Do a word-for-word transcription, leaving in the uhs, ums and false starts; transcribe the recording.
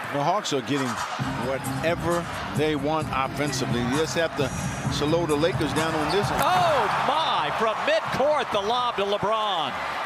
The Hawks are getting whatever they want offensively. You just have to slow the Lakers down on this one. Oh, my. From midcourt, the lob to LeBron.